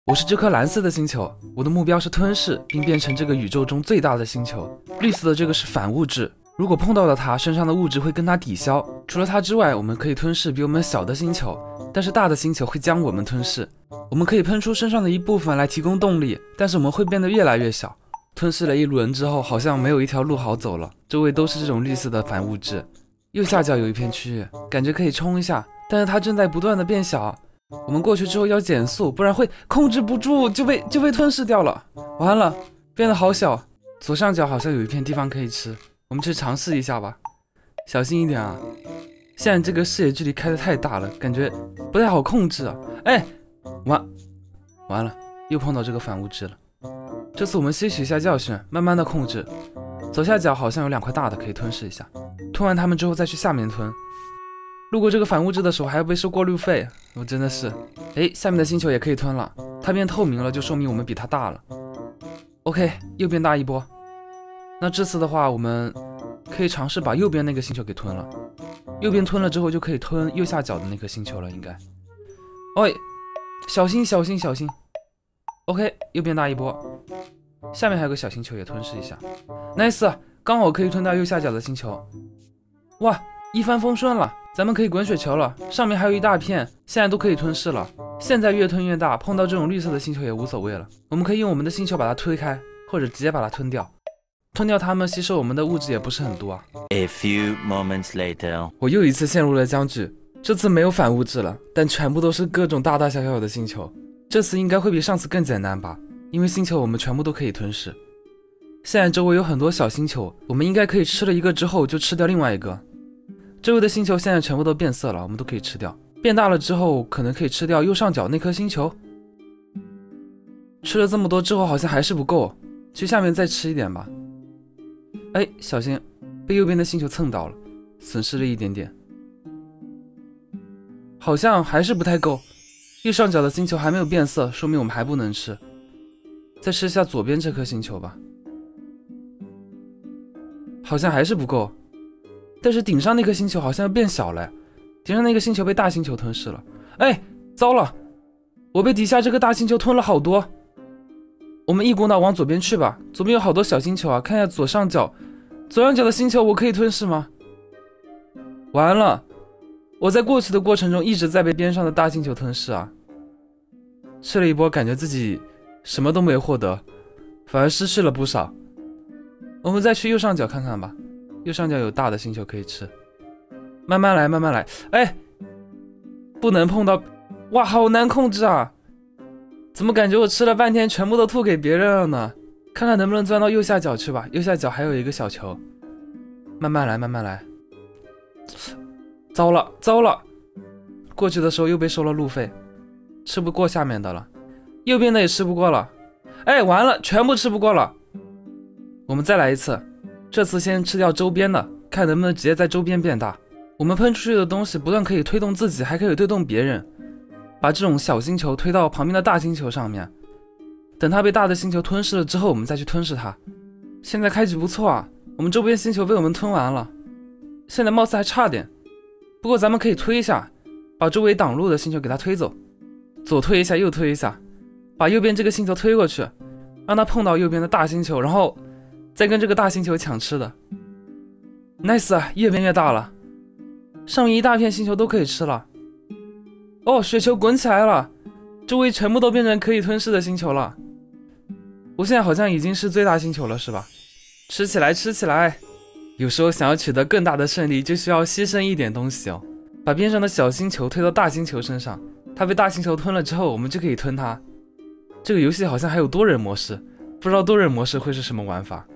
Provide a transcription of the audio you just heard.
我是这颗蓝色的星球，我的目标是吞噬并变成这个宇宙中最大的星球。绿色的这个是反物质，如果碰到了它，身上的物质会跟它抵消。除了它之外，我们可以吞噬比我们小的星球，但是大的星球会将我们吞噬。我们可以喷出身上的一部分来提供动力，但是我们会变得越来越小。吞噬了一轮之后，好像没有一条路好走了，周围都是这种绿色的反物质。右下角有一片区域，感觉可以冲一下，但是它正在不断的变小。我们过去之后要减速，不然会控制不住就被吞噬掉了。完了，变得好小。左上角好像有一片地方可以吃，我们去尝试一下吧。小心一点啊！现在这个视野距离开得太大了，感觉不太好控制啊。哎，完了，又碰到这个反物质了。这次我们吸取一下教训，慢慢的控制。左下角好像有2块大的可以吞噬一下，吞完它们之后再去下面吞。路过这个反物质的时候还要被收过滤费，我真的是。哎，下面的星球也可以吞了，它变透明了，就说明我们比它大了。OK， 又变大一波。那这次的话，我们可以尝试把右边那个星球给吞了。右边吞了之后，就可以吞右下角的那颗星球了，应该。哎，小心小心小心。OK， 又变大一波。下面还有个小星球也吞噬一下 ，nice， 刚好可以吞到右下角的星球。哇，一帆风顺了，咱们可以滚雪球了。上面还有一大片，现在都可以吞噬了。现在越吞越大，碰到这种绿色的星球也无所谓了。我们可以用我们的星球把它推开，或者直接把它吞掉。吞掉它们，吸收我们的物质也不是很多啊。 A few moments later， 我又一次陷入了僵局，这次没有反物质了，但全部都是各种大大小小的星球。这次应该会比上次更简单吧，因为星球我们全部都可以吞噬。现在周围有很多小星球，我们应该可以吃了一个之后就吃掉另外一个。周围的星球现在全部都变色了，我们都可以吃掉。变大了之后，可能可以吃掉右上角那颗星球。吃了这么多之后，好像还是不够，去下面再吃一点吧。哎，小心，被右边的星球蹭到了，损失了一点点。好像还是不太够，右上角的星球还没有变色，说明我们还不能吃。再吃下左边这颗星球吧。好像还是不够，但是顶上那颗星球好像要变小了，顶上那个星球被大星球吞噬了。哎，糟了，我被底下这个大星球吞了好多。我们一股脑往左边去吧，左边有好多小星球啊，看一下左上角的星球我可以吞噬吗？完了，我在过去的过程中一直在被边上的大星球吞噬啊。吃了一波，感觉自己什么都没有获得，反而失去了不少。我们再去右上角看看吧，右上角有大的星球可以吃。慢慢来，慢慢来。哎，不能碰到，哇，好难控制啊！怎么感觉我吃了半天全部都吐给别人了呢？看看能不能钻到右下角去吧，右下角还有一个小球。慢慢来，慢慢来。糟了，糟了！过去的时候又被收了路费，吃不过下面的了，右边的也吃不过了。哎，完了，全部吃不过了。我们再来一次，这次先吃掉周边的，看能不能直接在周边变大。我们喷出去的东西不但可以推动自己，还可以推动别人，把这种小星球推到旁边的大星球上面，等它被大的星球吞噬了之后，我们再去吞噬它。现在开局不错啊，我们周边星球被我们吞完了，现在貌似还差点，不过咱们可以推一下，把周围挡路的星球给它推走，左推一下，右推一下，把右边这个星球推过去，让它碰到右边的大星球，然后再跟这个大星球抢吃的。 nice， 越变越大了，上面一大片星球都可以吃了。哦，雪球滚起来了，周围全部都变成可以吞噬的星球了。我现在好像已经是最大星球了，是吧？吃起来，吃起来。有时候想要取得更大的胜利，就需要牺牲一点东西哦。把边上的小星球推到大星球身上，它被大星球吞了之后，我们就可以吞它。这个游戏好像还有多人模式，不知道多人模式会是什么玩法。